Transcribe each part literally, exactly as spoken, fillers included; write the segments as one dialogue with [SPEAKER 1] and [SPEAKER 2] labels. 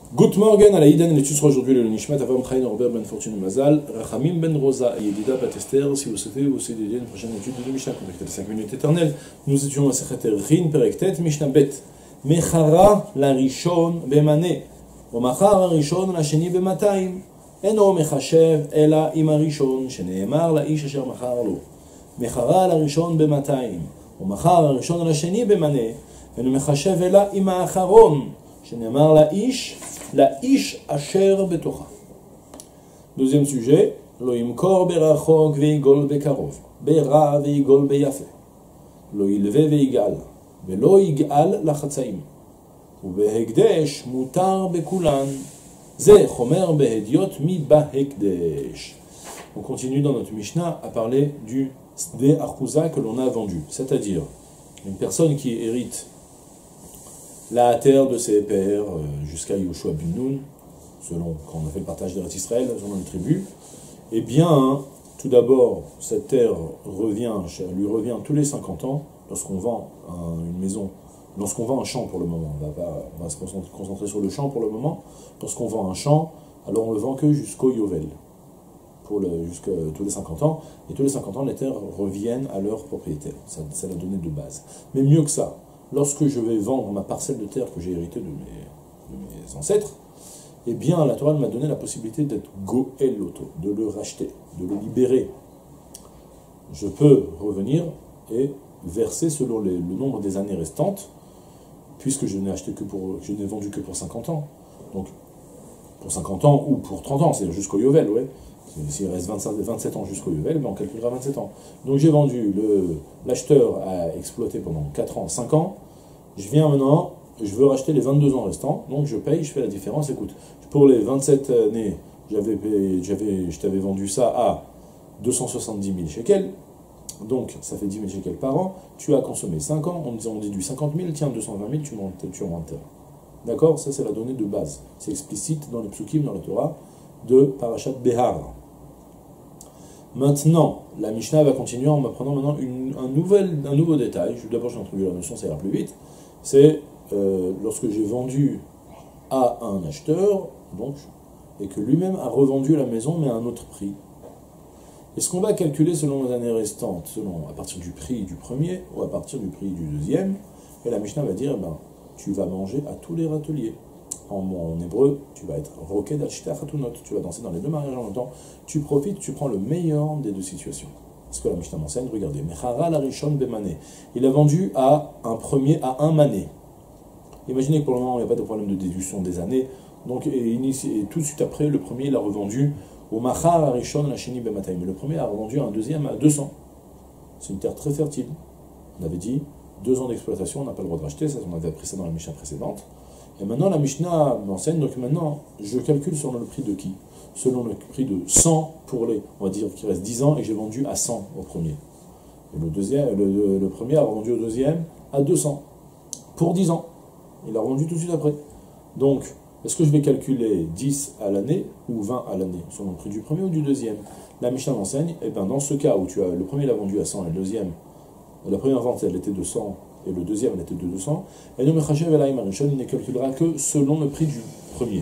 [SPEAKER 1] Good morning à la Iden, l'étude sera aujourd'hui le Nishmat, Avam Chaim Robert Ben Fortune Mazal, Rachamim Ben Rosa et Yedida Batester. Si vous souhaitez aussi dédier une prochaine étude de Mishnah, contactez les cinq minutes éternelles. Nous étudions la secrétaire Rin Perektet Mishnah Bet. Mechara la Rishon Bemane, Omachar la Rishon la Sheni Bemataim. Eno mechashev ela im harishon sheneemar laish asher machar lo. Mechara la Rishon Bemataim, Omachar la Rishon la Sheni Bemane. Eno mechashev ela im haacharon sheneemar laish. La ish asher betocha. Deuxième sujet, lo imkor berachok veigol bekarov, bera veigol beyafe, lo ilve veigal, velo igal lachatzaim, ubehekdesh mutar bekulan, ze chomer behediot mi bahekdesh. On continue dans notre Mishnah à parler du sde arkuza que l'on a vendu, c'est-à-dire une personne qui hérite la terre de ses pères jusqu'à Yoshua bin Nun, selon quand on a fait le partage d'Eretz Israël, selon les tribus, eh bien, tout d'abord, cette terre revient, lui revient tous les cinquante ans, lorsqu'on vend un, une maison, lorsqu'on vend un champ pour le moment, on va, pas, on va se concentrer sur le champ pour le moment, lorsqu'on vend un champ, alors on le vend que jusqu'au Yovel, pour le, jusqu'à tous les cinquante ans, et tous les cinquante ans, les terres reviennent à leur propriétaire, ça, c'est la donnée de base. Mais mieux que ça, lorsque je vais vendre ma parcelle de terre que j'ai héritée de mes, de mes ancêtres, eh bien, la Torah m'a donné la possibilité d'être goel loto, de le racheter, de le libérer. Je peux revenir et verser selon les, le nombre des années restantes, puisque je n'ai acheté que pour, je n'ai vendu que pour cinquante ans. Donc, pour cinquante ans ou pour trente ans, c'est jusqu'au Yovel, ouais. S'il reste vingt-cinq, vingt-sept ans jusqu'au Yovel, ben on calculera vingt-sept ans. Donc j'ai vendu, le, l'acheteur a exploité pendant quatre ans, cinq ans, je viens maintenant, je veux racheter les vingt-deux ans restants, donc je paye, je fais la différence. Écoute, pour les vingt-sept années, j'avais payé, j'avais, je t'avais vendu ça à deux cent soixante-dix mille shekels, donc ça fait dix mille shekels par an, tu as consommé cinq ans, on, on déduit cinquante mille, tiens, deux cent vingt mille, tu montes, tu remontes. D'accord? Ça c'est la donnée de base, c'est explicite dans les psukim, dans la Torah, de Parashat Behar. Maintenant, la Mishnah va continuer en m'apprenant maintenant une, un, nouvel, un nouveau détail. D'abord, j'ai introduit la notion, ça ira plus vite. C'est euh, lorsque j'ai vendu à un acheteur, donc, et que lui-même a revendu la maison, mais à un autre prix. Est-ce qu'on va calculer selon les années restantes, selon à partir du prix du premier ou à partir du prix du deuxième? Et la Mishnah va dire, ben, tu vas manger à tous les râteliers. En, en hébreu, tu vas être roked al-shita chatunot, tu vas danser dans les deux mariages en même temps, tu profites, tu prends le meilleur des deux situations. Ce que la Mishnah m'enseigne, regardez, Mechara la rishon bemane, il a vendu à un premier, à un mané. Imaginez que pour le moment, il n'y a pas de problème de déduction des années, donc et, et tout de suite après, le premier, il a revendu au Machar la rishon la sheni bemataim, mais le premier a revendu à un deuxième à deux cents. C'est une terre très fertile. On avait dit, deux ans d'exploitation, on n'a pas le droit de racheter, ça, on avait appris ça dans la Mishnah précédente. Et maintenant, la Mishnah m'enseigne, donc maintenant, je calcule selon le prix de qui? Selon le prix de cent pour les, on va dire qu'il reste dix ans, et j'ai vendu à cent au premier. Et le, deuxième, le, le, le premier a vendu au deuxième à deux cents, pour dix ans. Il a vendu tout de suite après. Donc, est-ce que je vais calculer dix à l'année ou vingt à l'année, selon le prix du premier ou du deuxième? La Mishnah m'enseigne, et bien dans ce cas où tu as, le premier l'a vendu à cent et le deuxième, la première vente, elle était de cent, et le deuxième, elle était de deux cents, et le Mechachev Elaim Harishon, il ne calculera que selon le prix du premier,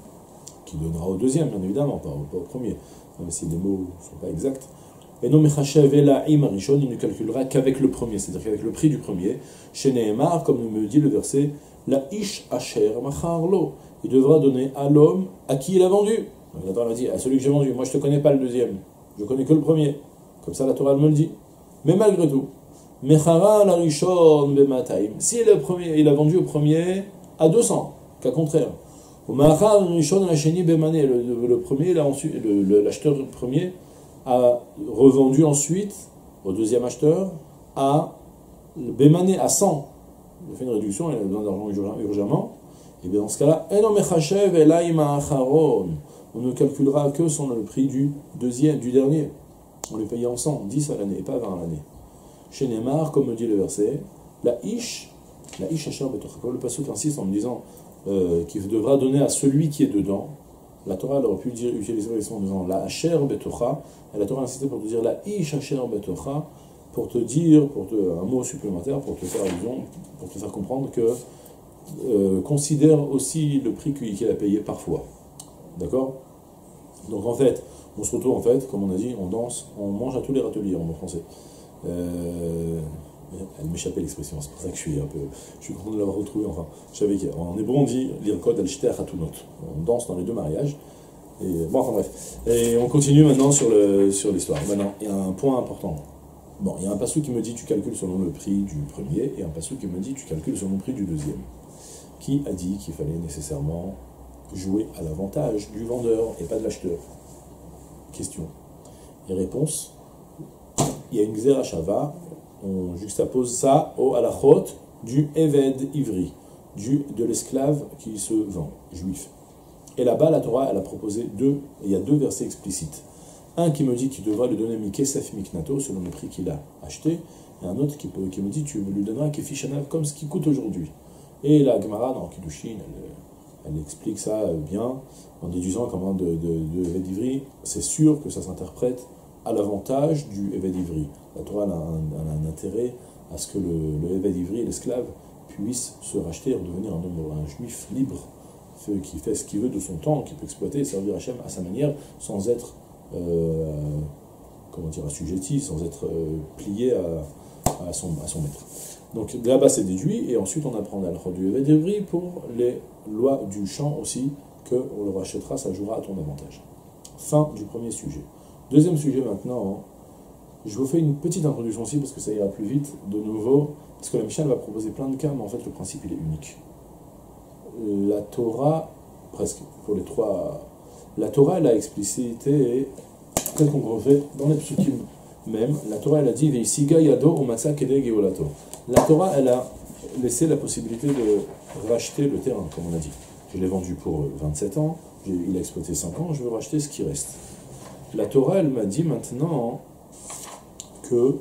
[SPEAKER 1] qui donnera au deuxième, bien évidemment, pas au, pas au premier, même si les mots ne sont pas exacts. Et non Mechachev Elaim Harishon, il ne calculera qu'avec le premier, c'est-à-dire qu'avec le prix du premier, chez Nehemar, comme me dit le verset, la ish asher machar lo, il devra donner à l'homme à qui il a vendu. Donc, la Torah a dit, à celui que j'ai vendu, moi je ne te connais pas le deuxième, je connais que le premier, comme ça la Torah me le dit. Mais malgré tout, Mechara la rishon bemataim. Si le premier, il a vendu au premier à deux cents, qu'à contraire. Au machar rishon la sheni bemane, le, le premier, l'acheteur premier a revendu ensuite au deuxième acheteur à bemane à cent. Il a fait une réduction, il a besoin d'argent urgemment. Et bien dans ce cas-là, eno mechachev elaim haacharon. On ne calculera que sur le prix du deuxième, du dernier. On les payait en cent, dix à l'année et pas vingt à l'année. Chez Neymar, comme me dit le verset, la ish, la ish asher betocha. Comme le pasuk insiste en me disant euh, qu'il devra donner à celui qui est dedans. La Torah elle aurait pu dire, utiliser l'expression en disant la asher betocha, et la Torah a insisté pour te dire la ish asher betocha, pour te dire, pour te, un mot supplémentaire, pour te faire allusion, pour te faire comprendre que euh, considère aussi le prix qu'il a payé parfois. D'accord? Donc en fait, on se retrouve en fait, comme on a dit, on danse, on mange à tous les râteliers en bon français. Euh, elle m'échappait l'expression, c'est pour ça que je suis un peu, je suis content de l'avoir retrouvée enfin. Je savais qu'en hébreu on dit l'irkod al shter hatunot. On danse dans les deux mariages. Et bon, enfin bref. Et on continue maintenant sur le sur l'histoire. Maintenant, il y a un point important. Bon, il y a un passou qui me dit tu calcules selon le prix du premier et un passou qui me dit tu calcules selon le prix du deuxième. Qui a dit qu'il fallait nécessairement jouer à l'avantage du vendeur et pas de l'acheteur? Question. Et réponse, il y a une Xera Shava, on juxtapose ça au halachot du Eved Ivri, du, de l'esclave qui se vend, juif. Et là-bas, la Torah, elle a proposé deux, il y a deux versets explicites. Un qui me dit qu'il devra lui donner Mikesef Miknato, selon le prix qu'il a acheté, et un autre qui, peut, qui me dit tu lui donneras Kefishanav comme ce qui coûte aujourd'hui. Et la Gemara, dans Kiddushin, elle, elle explique ça bien, en déduisant comment de, de, de Eved Ivri, c'est sûr que ça s'interprète à l'avantage du Eved Ivri. La Torah a un, a un intérêt à ce que le, le Eved Ivri, l'esclave, puisse se racheter et devenir un homme, un juif libre, qui fait ce qu'il veut de son temps, qui peut exploiter et servir Hachem à sa manière, sans être, euh, comment dire, assujetti, sans être euh, plié à, à, son, à son maître. Donc là-bas c'est déduit, et ensuite on apprend à du Eved Ivri pour les lois du champ aussi, qu'on le rachètera, ça jouera à ton avantage. Fin du premier sujet. Deuxième sujet maintenant, je vous fais une petite introduction aussi, parce que ça ira plus vite, de nouveau, parce que la Mishnah va proposer plein de cas, mais en fait le principe il est unique. La Torah, presque, pour les trois, la Torah elle a explicité, tel qu'on refait dans les psukim même, la Torah elle a dit Veisiga yado umatsa kede geolato. La Torah elle a laissé la possibilité de racheter le terrain, comme on a dit. Je l'ai vendu pour vingt-sept ans, il a exploité cinq ans, je veux racheter ce qui reste. La Torah elle m'a dit maintenant que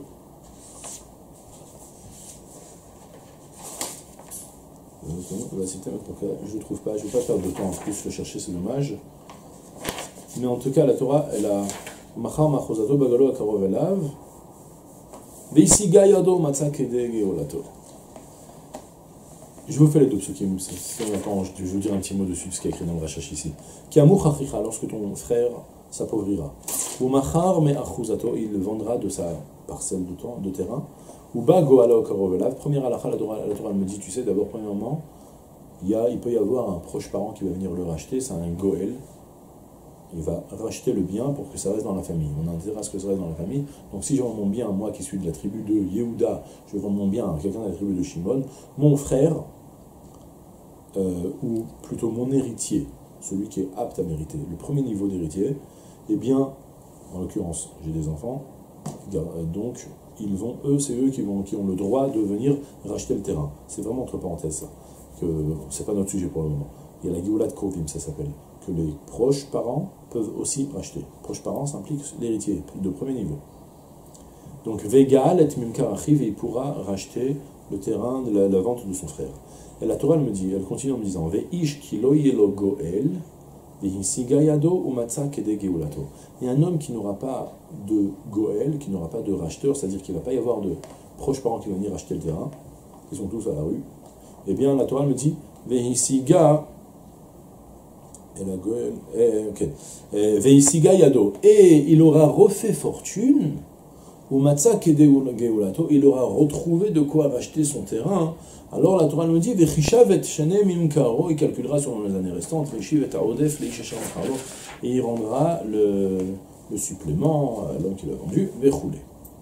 [SPEAKER 1] je ne trouve pas, je ne vais pas perdre de temps en plus le chercher, c'est dommage. Mais en tout cas, la Torah, elle a Machar machozato bagalo akarov elav veisiga yado matza kede geolato. Je vous fais les deux psukim, je vais vous dire un petit mot dessus de ce qui est écrit dans le Rachash ici. Ki amur chachicha, lorsque ton frère s'appauvrira. Ou machar me achuzato, il vendra de sa parcelle de, temps, de terrain. Ou ba goalo akarov elav. Première halakha, la Torah me dit, tu sais, d'abord, premièrement, il, y a, il peut y avoir un proche parent qui va venir le racheter, c'est un goel. Il va racheter le bien pour que ça reste dans la famille. On a intérêt à ce que ça reste dans la famille. Donc si je vends mon bien, moi qui suis de la tribu de Yehuda, je vends mon bien à quelqu'un de la tribu de Shimon, mon frère, euh, ou plutôt mon héritier, celui qui est apte à mériter, le premier niveau d'héritier, eh bien, en l'occurrence, j'ai des enfants, donc ils vont, eux, c'est eux qui, vont, qui ont le droit de venir racheter le terrain. C'est vraiment entre parenthèses ça, que c'est pas notre sujet pour le moment. Il y a la Géoula de Kovim, ça s'appelle, que les proches parents peuvent aussi racheter. Proches parents, ça implique l'héritier de premier niveau. Donc, Vegal et Mimkar Achiv, il pourra racheter le terrain de la, la vente de son frère. Et la Torah, elle me dit, elle continue en me disant, Veish kilo yelo goel, vehinsigayado umatza kede geulato. Il y a un homme qui n'aura pas de goel, qui n'aura pas de racheteur, c'est-à-dire qu'il ne va pas y avoir de proches parents qui vont venir racheter le terrain, ils sont tous à la rue. Eh bien, la Torah me dit, Vehinsiga et la Goël, et, ok, Veisiga Yado, et il aura refait fortune, ou Matza Kede Geulato, il aura retrouvé de quoi racheter son terrain. Alors la Torah nous dit, Vechishavet Shane Mimkaro, il calculera selon les années restantes, Veshivet Aodef, Leishachar Karo, et il rendra le, le supplément à l'homme qui l'a vendu, Vechoulé.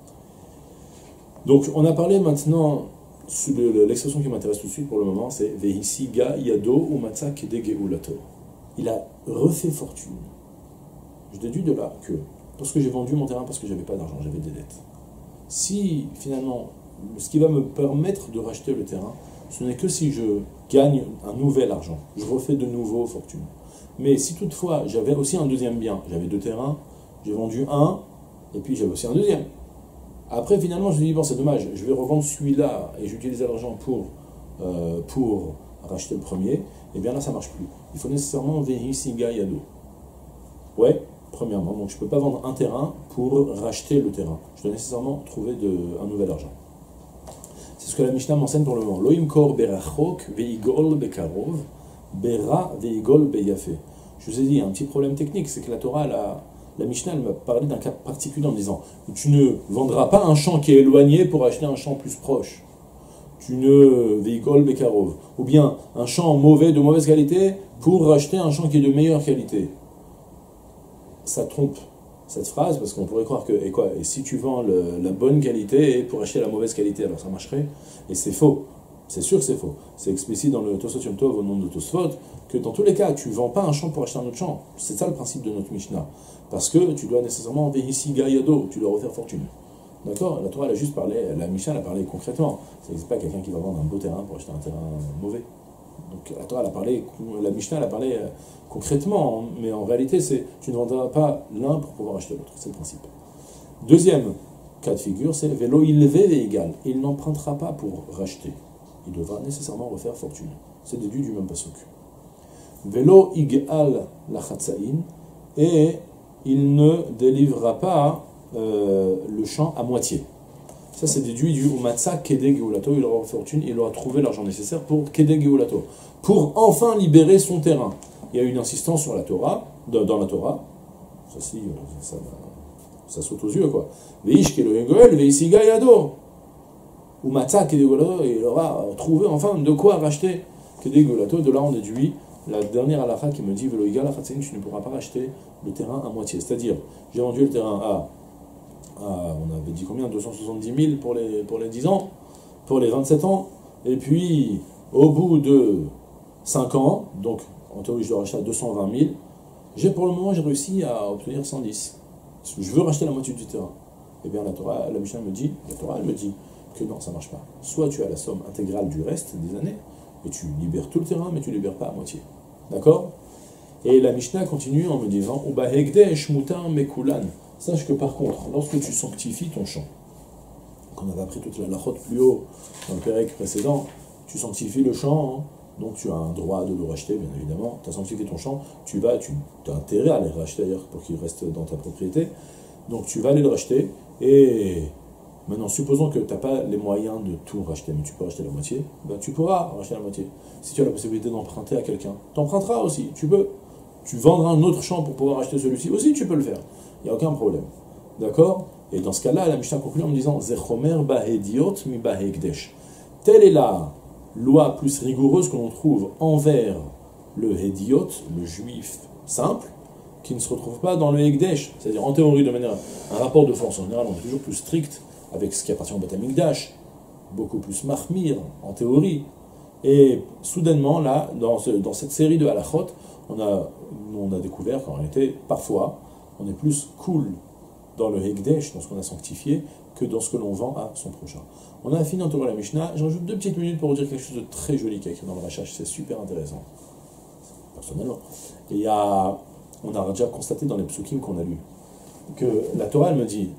[SPEAKER 1] Donc on a parlé maintenant, l'expression qui m'intéresse tout de suite pour le moment, c'est Veisiga Yado, ou Matza Kede Geulato. Il a refait fortune. Je déduis de là que, parce que j'ai vendu mon terrain parce que j'avais pas d'argent, j'avais des dettes. Si, finalement, ce qui va me permettre de racheter le terrain, ce n'est que si je gagne un nouvel argent. Je refais de nouveau fortune. Mais si toutefois, j'avais aussi un deuxième bien, j'avais deux terrains, j'ai vendu un, et puis j'avais aussi un deuxième. Après, finalement, je me dis, bon, c'est dommage, je vais revendre celui-là, et j'utilise l'argent pour, euh, pour racheter le premier, et bien là, ça ne marche plus. Il faut nécessairement Veisiga Yado. Ouais, premièrement, donc je ne peux pas vendre un terrain pour racheter le terrain. Je dois nécessairement trouver de, un nouvel argent. C'est C'est ce que la Mishnah m'enseigne pour le moment. Loim kor berachok veigol bekarov bera veigol beyafe. Je vous ai dit, il y a un petit problème technique, c'est que la Torah, la, la Mishnah, elle m'a parlé d'un cas particulier en me disant tu ne vendras pas un champ qui est éloigné pour acheter un champ plus proche. Tu ne veigol bekarov. Ou bien un champ mauvais, de mauvaise qualité, pour racheter un champ qui est de meilleure qualité. Ça trompe cette phrase, parce qu'on pourrait croire que, et quoi, et si tu vends le, la bonne qualité pour acheter la mauvaise qualité, alors ça marcherait, et c'est faux, c'est sûr que c'est faux. C'est explicite dans le Tosfot Yom Tov, au nom de Tosfot, que dans tous les cas, tu ne vends pas un champ pour acheter un autre champ. C'est ça le principe de notre Mishnah. Parce que tu dois nécessairement vehissi gayado, tu dois refaire fortune. D'accord? La Torah, elle a juste parlé, la Mishnah, elle a parlé concrètement. Ça n'existe pas quelqu'un qui va vendre un beau terrain pour acheter un terrain mauvais. Donc la Torah, elle a parlé, la Mishnah, elle a parlé euh, concrètement, mais en réalité, c'est tu ne vendras pas l'un pour pouvoir acheter l'autre. C'est le principe. Deuxième cas de figure, c'est vélo ilvé et égal. Il n'empruntera pas pour racheter. Il devra nécessairement refaire fortune. C'est déduit du même pasuk. Vélo igal la chatsaïn, et il ne délivrera pas euh, le champ à moitié. Ça, c'est déduit du Umatsa Kede Geulato. Il aura fortune, il aura trouvé l'argent nécessaire pour Kede Geulato, pour enfin libérer son terrain. Il y a une insistance sur la Torah, dans la Torah. Ça, si, ça, ça saute aux yeux, quoi. Veish Kelo Yengol, Veisiga Yado. Umatsa Kede Geulato, il aura trouvé enfin de quoi racheter Kede Geulato. De là, on déduit la dernière halakha qui me dit Velo Igal Achatsein, tu ne pourras pas racheter le terrain à moitié. C'est-à-dire, j'ai vendu le terrain à. Ah, on avait dit combien? deux cent soixante-dix mille pour les, pour les dix ans, pour les vingt-sept ans, et puis au bout de cinq ans, donc en théorie je dois racheter à deux cent vingt mille, j'ai pour le moment j'ai réussi à obtenir cent dix. Je veux racheter la moitié du terrain. Eh bien la Torah, la Mishnah me dit, la Torah elle me dit que non, ça ne marche pas. Soit tu as la somme intégrale du reste des années, et tu libères tout le terrain, mais tu ne libères pas à moitié. D'accord? Et la Mishnah continue en me disant Uba hekdesh mutar mekulan. Sache que par contre, lorsque tu sanctifies ton champ, qu'on avait appris toute la lachot plus haut dans le pérec précédent, tu sanctifies le champ, hein, donc tu as un droit de le racheter, bien évidemment. Tu as sanctifié ton champ, tu vas, tu as intérêt à les racheter d'ailleurs pour qu'ils restent dans ta propriété. Donc tu vas aller le racheter, et maintenant, supposons que tu n'as pas les moyens de tout racheter, mais tu peux racheter la moitié, ben, tu pourras racheter la moitié. Si tu as la possibilité d'emprunter à quelqu'un, tu emprunteras aussi, tu peux. Tu vendras un autre champ pour pouvoir acheter celui-ci aussi, tu peux le faire. Il n'y a aucun problème. D'accord? Et dans ce cas-là, la Mishnah conclut en me disant Zechomer bahediot mi bahekdesh. Telle est la loi plus rigoureuse que l'on trouve envers le Hediot, le juif simple, qui ne se retrouve pas dans le Hekdesh. C'est-à-dire, en théorie, de manière. Un rapport de force en général, on est toujours plus strict avec ce qui appartient au Beth Amikdash, beaucoup plus mahmir, en théorie. Et soudainement, là, dans, ce, dans cette série de halachot, on a, on a découvert qu'en réalité, parfois, on est plus cool dans le Hekdesh, dans ce qu'on a sanctifié, que dans ce que l'on vend à son prochain. On a fini en Torah la Mishnah. Je rajoute deux petites minutes pour vous dire quelque chose de très joli qui est écrit dans le Rachash. C'est super intéressant, personnellement. Et il y a, on a déjà constaté dans les psukim qu'on a lus que la Torah, elle me dit,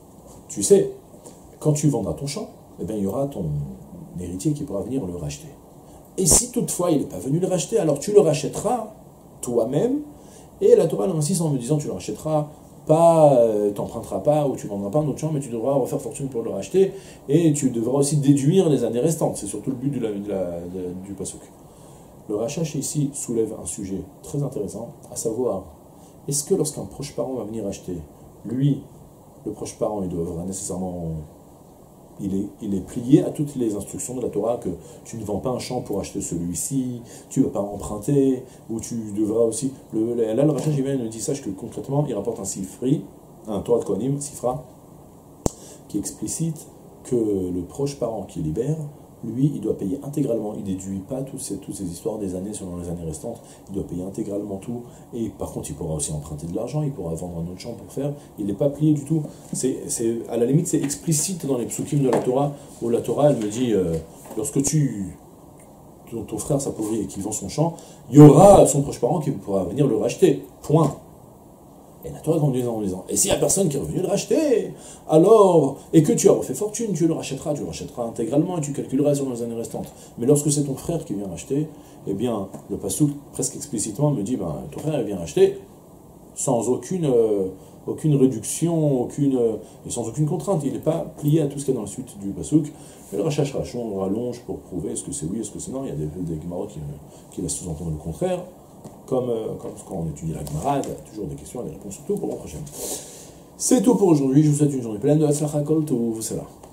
[SPEAKER 1] tu sais, quand tu vendras ton champ, eh bien, il y aura ton héritier qui pourra venir le racheter. Et si toutefois il n'est pas venu le racheter, alors tu le rachèteras toi-même. Et la Torah insiste en me disant tu le rachèteras pas, euh, t'emprunteras pas ou tu vendras pas un autre champ, mais tu devras refaire fortune pour le racheter, et tu devras aussi déduire les années restantes. C'est surtout le but de la, de la, de, du pasuk. Le Rachash ici soulève un sujet très intéressant, à savoir, est-ce que lorsqu'un proche parent va venir acheter, lui, le proche parent, il devra nécessairement... Il est, il est plié à toutes les instructions de la Torah que tu ne vends pas un champ pour acheter celui-ci, tu ne vas pas emprunter, ou tu devras aussi... Le, là, le Rachash, il vient et nous dit, sache que concrètement, il rapporte un sifri, un Torah de Kohanim, sifra, qui explicite que le proche parent qui libère, lui, il doit payer intégralement, il ne déduit pas toutes ces, toutes ces histoires des années selon les années restantes, il doit payer intégralement tout, et par contre, il pourra aussi emprunter de l'argent, il pourra vendre un autre champ pour faire, il n'est pas plié du tout. C'est, c'est, à la limite, c'est explicite dans les psukim de la Torah, où la Torah, elle me dit, euh, lorsque tu, ton, ton frère s'appauvrit et qu'il vend son champ, il y aura son proche parent qui pourra venir le racheter, point. Et la Torah continue en disant, et s'il n'y a personne qui est revenu le racheter, alors, et que tu as refait fortune, tu le rachèteras, tu le rachèteras intégralement et tu calculeras sur les années restantes. Mais lorsque c'est ton frère qui vient racheter, eh bien, le passouk, presque explicitement, me dit, ben, ton frère vient racheter sans aucune, euh, aucune réduction, aucune, euh, et sans aucune contrainte. Il n'est pas plié à tout ce qu'il y a dans la suite du Passouk. Et le Rachash Rachon rallonge pour prouver est-ce que c'est oui, est-ce que c'est non. Il y a des, des Gemara qui, qui laissent sous-entendre le contraire. Comme, euh, comme quand on étudie la Gemara, il y a toujours des questions et des réponses, surtout pour l'an prochain. C'est tout pour aujourd'hui. Je vous souhaite une journée pleine de Hatzlacha Kol Tov. C'est là.